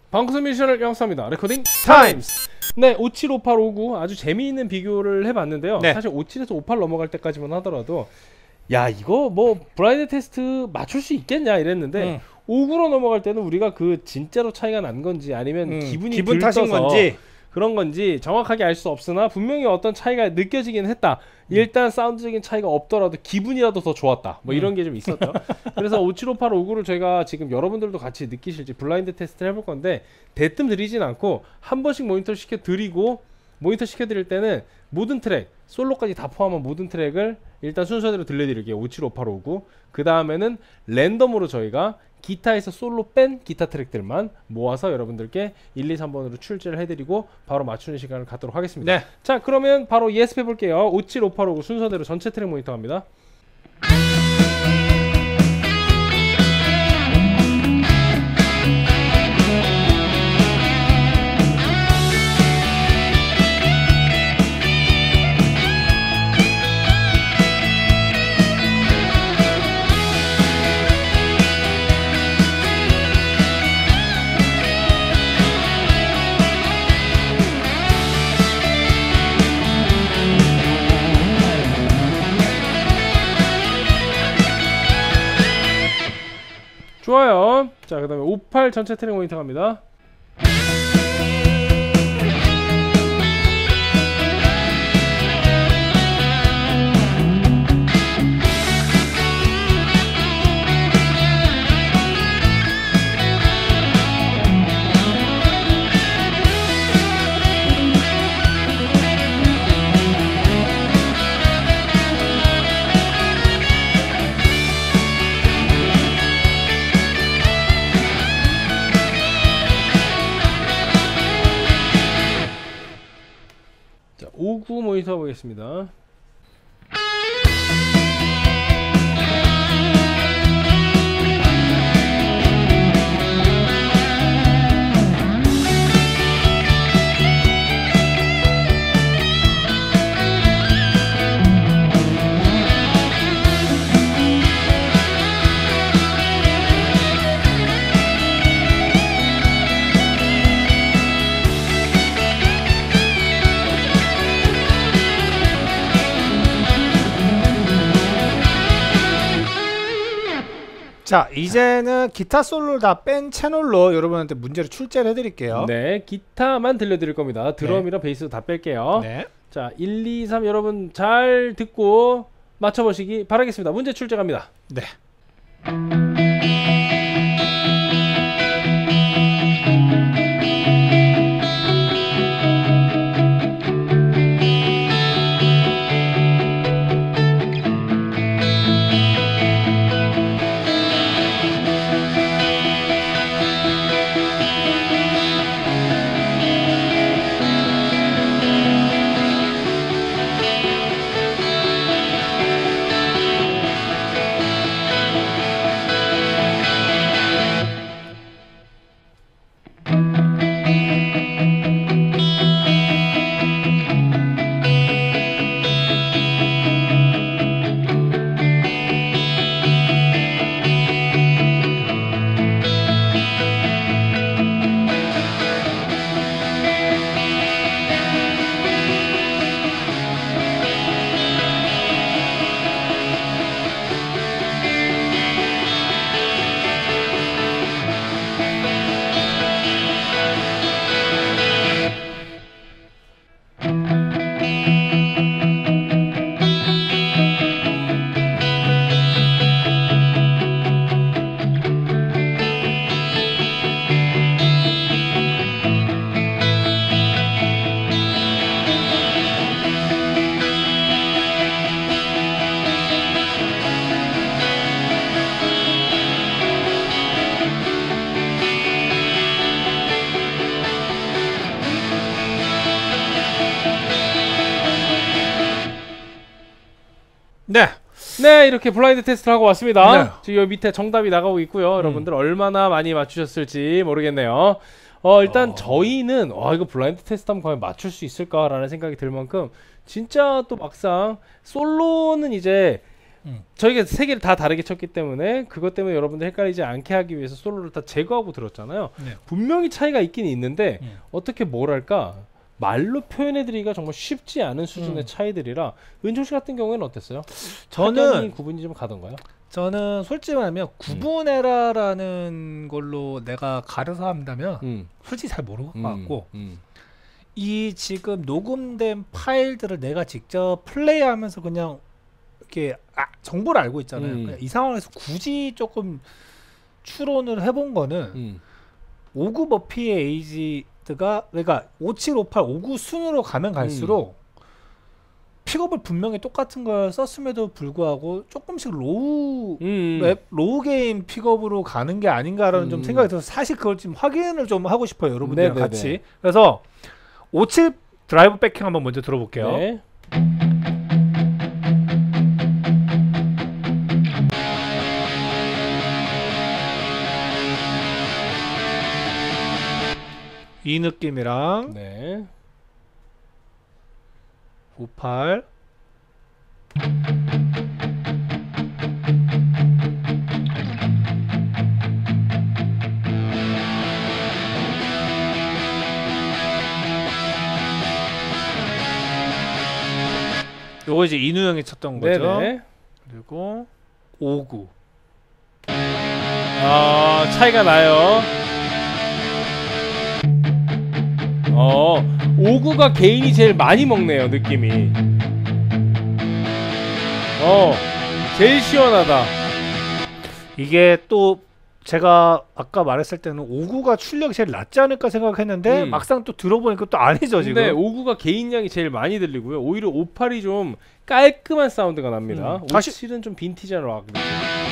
방구석 미션을 영상합니다. 레코딩 타임스. 네, 57, 58, 59 아주 재미있는 비교를 해봤는데요. 네. 사실 57에서 58 넘어갈 때까지만 하더라도 야 이거 뭐 블라인드 테스트 맞출 수 있겠냐 이랬는데 59로 넘어갈 때는 우리가 그 진짜로 차이가 난 건지 아니면 기분 탓인 건지 그런 건지 정확하게 알 수 없으나 분명히 어떤 차이가 느껴지긴 했다. 일단 사운드적인 차이가 없더라도 기분이라도 더 좋았다. 뭐 이런 게 좀 있었죠. 그래서 57, 58, 59를 저희가 지금 여러분들도 같이 느끼실지 블라인드 테스트를 해볼 건데 대뜸 드리진 않고 한 번씩 모니터 시켜드리고 모니터 시켜드릴 때는 모든 트랙 솔로까지 다 포함한 모든 트랙을 일단 순서대로 들려드릴게요. 57, 58, 59 그 다음에는 랜덤으로 저희가 기타에서 솔로 뺀 기타 트랙들만 모아서 여러분들께 1, 2, 3번으로 출제를 해드리고 바로 맞추는 시간을 갖도록 하겠습니다. 네. 자 그러면 바로 예습해 볼게요. 57, 58, 59 순서대로 전체 트랙 모니터 갑니다. 좋아요. 자 그 다음에 58 전체 트랙 모니터 갑니다. 자, 59 모니터 보겠습니다. 자 이제는 기타 솔로를 다 뺀 채널로 여러분한테 문제를 출제를 해드릴게요. 네, 기타만 들려드릴 겁니다. 드럼이랑 베이스 다 뺄게요. 네. 자, 1, 2, 3 여러분 잘 듣고 맞춰보시기 바라겠습니다. 문제 출제 갑니다. 네. 네. 네, 이렇게 블라인드 테스트를 하고 왔습니다. 네. 지금 여기 밑에 정답이 나가고 있고요. 여러분들 얼마나 많이 맞추셨을지 모르겠네요. 일단 저희는 이거 블라인드 테스트 하면 과연 맞출 수 있을까라는 생각이 들 만큼 진짜 또 막상 솔로는 이제 저희가 세 개를 다 다르게 쳤기 때문에 그것 때문에 여러분들 헷갈리지 않게 하기 위해서 솔로를 다 제거하고 들었잖아요. 네. 분명히 차이가 있긴 있는데 어떻게 뭐랄까 말로 표현해드리기가 정말 쉽지 않은 수준의 차이들이라 은총씨 같은 경우에는 어땠어요? 저는 구분이 좀 가던가요? 저는 솔직히 말하면 구분해라라는 걸로 내가 가려서 한다면 솔직히 잘 모를 것 같고 이 지금 녹음된 파일들을 내가 직접 플레이하면서 그냥 이렇게 정보를 알고 있잖아요. 그냥 이 상황에서 굳이 조금 추론을 해본 거는 59 머피의 에이지드가 그러니까 5758 59 순으로 가면 갈수록 픽업을 분명히 똑같은 걸 썼음에도 불구하고 조금씩 로우 게임 픽업으로 가는 게 아닌가라는 좀 생각이 들어서 사실 그걸 좀 확인을 좀 하고 싶어요, 여러분들이랑 같이. 그래서 57 드라이브 백킹 한번 먼저 들어볼게요. 네. 이 느낌이랑 네. 58 요거 이제 인우 형이 쳤던 거죠. 네네. 그리고 59 차이가 나요. 59가 개인이 제일 많이 먹네요, 느낌이. 제일 시원하다. 이게 또 제가 아까 말했을 때는 59가 출력이 제일 낫지 않을까 생각했는데 막상 또 들어보니까 또 아니죠, 지금. 근데 59가 개인량이 제일 많이 들리고요. 오히려 58이 좀 깔끔한 사운드가 납니다. 57은 좀 빈티지한 락 느낌.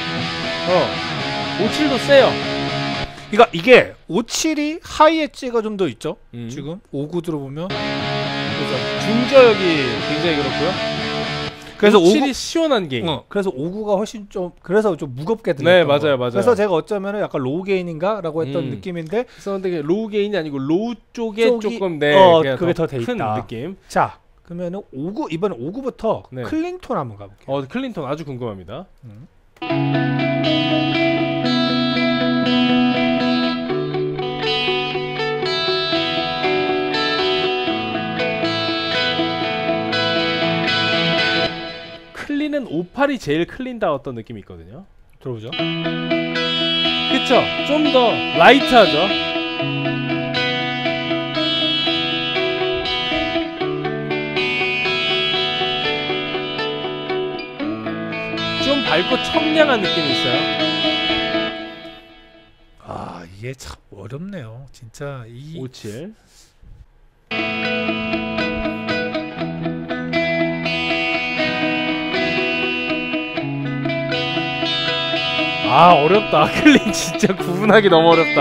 57도 세요. 그러니까 이게 57이 하이 엣지가 좀 더 있죠. 지금 59 들어보면 그래서 중저역이 굉장히 그렇고요. 그래서 57이 시원한 게임. 그래서 59가 훨씬 좀 그래서 좀 무겁게 들렸던 네, 맞아요. 그래서 제가 어쩌면은 약간 로우 게인인가라고 했던 느낌인데 그래서 근데 로우 게인이 아니고 로우 쪽에 조금 그게 더 돼 큰 있다. 느낌. 자, 그러면은 59 이번에 59부터 클린톤 한번 가볼게요. 클린톤 아주 궁금합니다. 클린은 58이 제일 클린다웠던 느낌이 있거든요. 들어보죠. 그쵸? 좀 더 라이트하죠. 좀 밝고 청량한 느낌이 있어요. 이게 참 어렵네요. 진짜 57. 어렵다. 클린 진짜 구분하기 너무 어렵다.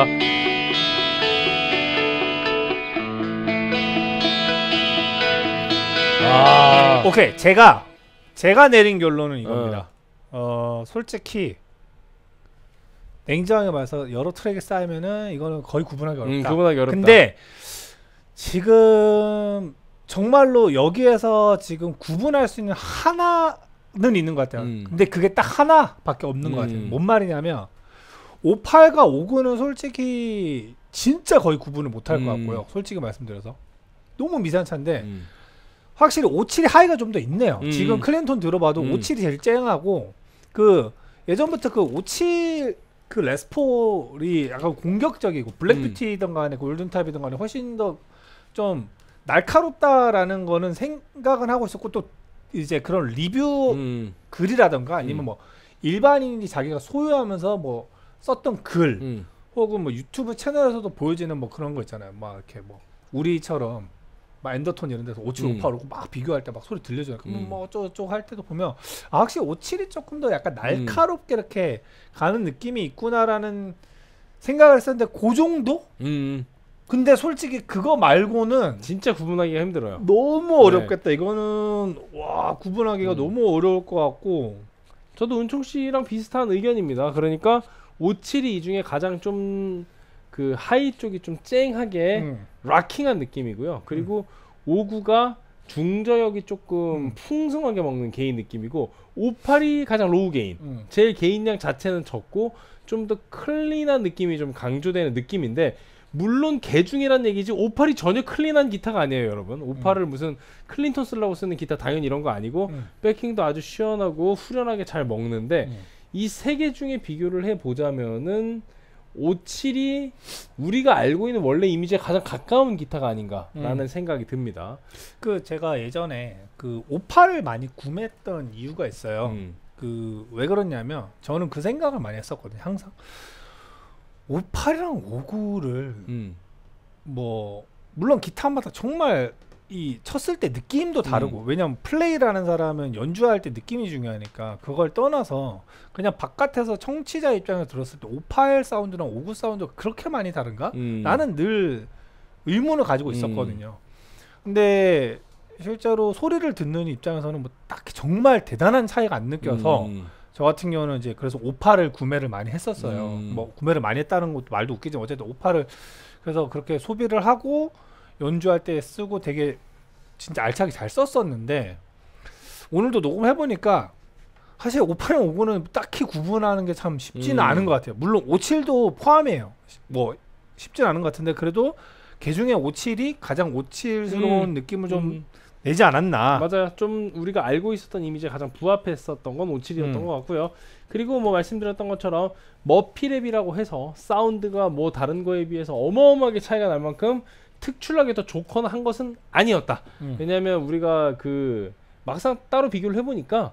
오케이. 제가 내린 결론은 이겁니다. 솔직히 냉정하게 말해서 여러 트랙에 쌓이면은 이거는 거의 구분하기 어렵다. 구분하기 어렵다. 근데 지금 정말로 여기에서 지금 구분할 수 있는 하나는 있는 것 같아요. 근데 그게 딱 하나밖에 없는 것 같아요. 뭔 말이냐면 58과 59는 솔직히 진짜 거의 구분을 못할 것 같고요. 솔직히 말씀드려서 너무 미세한 차인데 확실히 57이 하이가 좀 더 있네요. 지금 클린톤 들어봐도 57이 제일 쨍하고 그 예전부터 그 57 그 레스폴이 약간 공격적이고 블랙뷰티든 간에 골든탑이든 간에 훨씬 더 좀 날카롭다라는 거는 생각은 하고 있었고 또 이제 그런 리뷰 글이라던가 아니면 뭐 일반인이 자기가 소유하면서 뭐 썼던 글 혹은 뭐 유튜브 채널에서도 보여지는 뭐 그런 거 있잖아요. 막 이렇게 뭐 우리처럼 막 엔더톤 이런 데서 57, 58 그러고 막 비교할 때 막 소리 들려줘요. 그럼 뭐 어쩌고저쩌고 할 때도 보면 확실히 57이 조금 더 약간 날카롭게 이렇게 가는 느낌이 있구나라는 생각을 했었는데 그 정도? 근데 솔직히 그거 말고는 진짜 구분하기가 힘들어요. 너무 어렵겠다. 이거는 와 구분하기가 너무 어려울 것 같고 저도 은총씨랑 비슷한 의견입니다. 그러니까 57이 이 중에 가장 좀 그 하이 쪽이 좀 쨍하게 락킹한 느낌이고요. 그리고 59가 중저역이 조금 풍성하게 먹는 게인 느낌이고 58이 가장 로우 게인. 제일 게인량 자체는 적고 좀 더 클린한 느낌이 좀 강조되는 느낌인데 물론 개중이란 얘기지 58이 전혀 클린한 기타가 아니에요 여러분. 58을 무슨 클린턴 쓰려고 쓰는 기타 당연히 이런 거 아니고 백킹도 아주 시원하고 후련하게 잘 먹는데 이 세 개 중에 비교를 해보자면은 57이 우리가 알고 있는 원래 이미지에 가장 가까운 기타가 아닌가라는 생각이 듭니다. 그 제가 예전에 그 58을 많이 구매했던 이유가 있어요. 그 왜 그러냐면 저는 그 생각을 많이 했었거든요. 항상 58이랑 59를 뭐 물론 기타마다 정말 이 쳤을 때 느낌도 다르고 왜냐면 플레이라는 사람은 연주할 때 느낌이 중요하니까 그걸 떠나서 그냥 바깥에서 청취자 입장에서 들었을 때 58 사운드랑 59 사운드가 그렇게 많이 다른가? 나는 늘 의문을 가지고 있었거든요. 근데 실제로 소리를 듣는 입장에서는 뭐 딱히 정말 대단한 차이가 안 느껴서 저 같은 경우는 이제 그래서 58을 구매를 많이 했었어요. 뭐 구매를 많이 했다는 것도 말도 웃기지만 어쨌든 58을 그래서 그렇게 소비를 하고 연주할 때 쓰고 되게 진짜 알차게 잘 썼었는데 오늘도 녹음해 보니까 사실 58랑 59는 딱히 구분하는 게 참 쉽지는 않은 것 같아요. 물론 57도 포함이에요. 뭐 쉽지는 않은 것 같은데 그래도 그 중에 57이 가장 57스러운 느낌을 좀 내지 않았나. 맞아요. 좀 우리가 알고 있었던 이미지에 가장 부합했었던 건 57이었던 것 같고요. 그리고 뭐 말씀드렸던 것처럼 머피랩이라고 해서 사운드가 뭐 다른 거에 비해서 어마어마하게 차이가 날 만큼 특출나게 더 좋거나 한 것은 아니었다. 왜냐하면 우리가 그 막상 따로 비교를 해보니까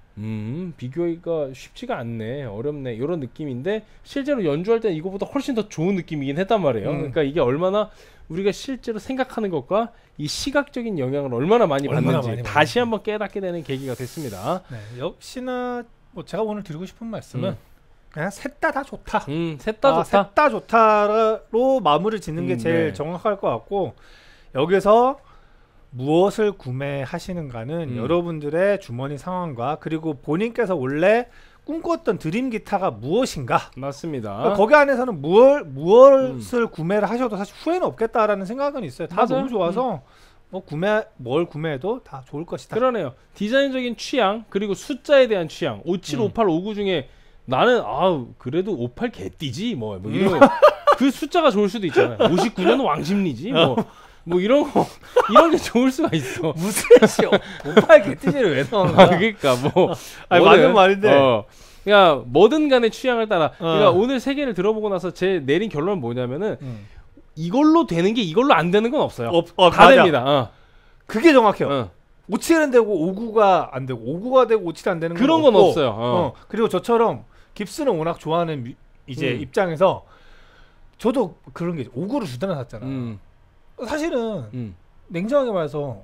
비교하기가 쉽지가 않네, 어렵네 이런 느낌인데 실제로 연주할 때는 이거보다 훨씬 더 좋은 느낌이긴 했단 말이에요. 그러니까 이게 얼마나 우리가 실제로 생각하는 것과 이 시각적인 영향을 얼마나 많이 받는지 다시 한번 깨닫게 되는 계기가 됐습니다. 네, 역시나 뭐 제가 오늘 드리고 싶은 말씀은 그냥 셋 다 좋다. 셋 다 좋다. 셋 다 좋다로 마무리 짓는 게 제일 정확할 것 같고 여기서 무엇을 구매하시는가는 여러분들의 주머니 상황과 그리고 본인께서 원래 꿈꿨던 드림 기타가 무엇인가. 맞습니다. 그러니까 거기 안에서는 무엇을 구매를 하셔도 사실 후회는 없겠다라는 생각은 있어요. 다 맞아요. 너무 좋아서 뭐 뭘 구매해도 다 좋을 것이다. 그러네요. 디자인적인 취향 그리고 숫자에 대한 취향 57, 58, 59 중에 나는 그래도 58 개띠지 뭐 이런 그 숫자가 좋을 수도 있잖아요. 59년 왕십리지 뭐 이런 게 좋을 수가 있어. 무슨 58 개띠지를 왜 넣은 거야? 그러니까 뭐 아니, 맞는 말인데. 그러니까 뭐든 간에 취향을 따라. 그러니까 오늘 세 개를 들어보고 나서 제 내린 결론은 뭐냐면은 이걸로 되는 게 이걸로 안 되는 건 없어요. 다 맞아. 됩니다. 그게 정확해요. 57은 되고 59가 안 되고 59가 되고 57이 안 되는 그런 건 없어요. 그리고 저처럼 깁스는 워낙 좋아하는 이제 입장에서 저도 그런 게 59를 두 대나 샀잖아. 사실은 냉정하게 말해서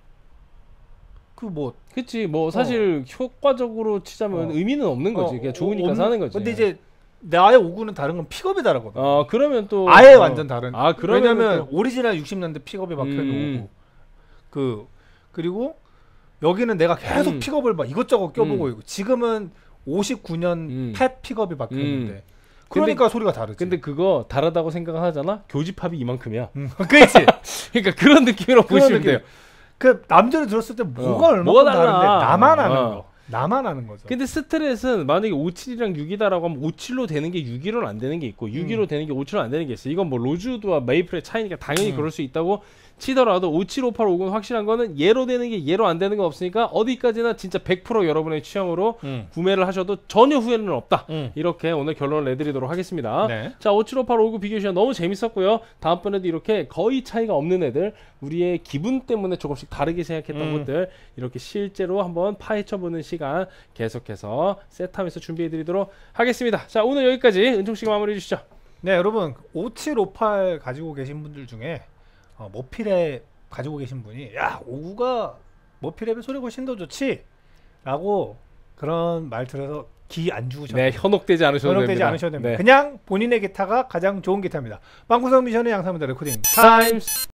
그치 뭐 사실 효과적으로 치자면 의미는 없는 거지. 그냥 좋으니까 사는 거지. 근데 이제 나의 59는 다른 건 픽업이 다르거든. 그러면 또 아예 완전 다른. 또... 왜냐면 오리지널 60년대 픽업이 박혀있는 거고 그리고 여기는 내가 계속 픽업을 막 이것저것 껴보고 있고 지금은 59년 팻 픽업이 박혀있는데 그러니까 소리가 다르지. 근데 그거 다르다고 생각을 하잖아. 교집합이 이만큼이야. 그렇지. 그러니까 그런 느낌으로 보시면 돼요. 그 남들이 들었을 때 뭐가 다른데 나만 아는 거. 나만 아는 거죠. 근데 스트렛은 만약에 57이랑 6이다라고 하면 57로 되는 게 615로 안 되는 게 있고 615로 되는 게 57로 안 되는 게 있어. 이건 뭐 로즈우드와 메이플의 차이니까 당연히 그럴 수 있다고 치더라도 57, 58, 59는 확실한 거는 얘로 되는 게 얘로 안 되는 거 없으니까 어디까지나 진짜 100% 여러분의 취향으로 구매를 하셔도 전혀 후회는 없다. 이렇게 오늘 결론을 내드리도록 하겠습니다. 네. 자, 57, 58, 59 비교 시간 너무 재밌었고요. 다음번에도 이렇게 거의 차이가 없는 애들 우리의 기분 때문에 조금씩 다르게 생각했던 것들 이렇게 실제로 한번 파헤쳐보는 시간 계속해서 세트하면서 준비해드리도록 하겠습니다. 자, 오늘 여기까지 은총씨가 마무리해 주시죠. 네, 여러분 57, 58 가지고 계신 분들 중에 머피랩 가지고 계신 분이 야 59가 머피랩의 소리가 훨씬 더 좋지 라고 그런 말 들어서 기 안 주셔도 네, 현혹되지 않으셔도 됩니다. 네. 그냥 본인의 기타가 가장 좋은 기타입니다. 빵구석 미션의 양상입니다. 레코딩 타임스.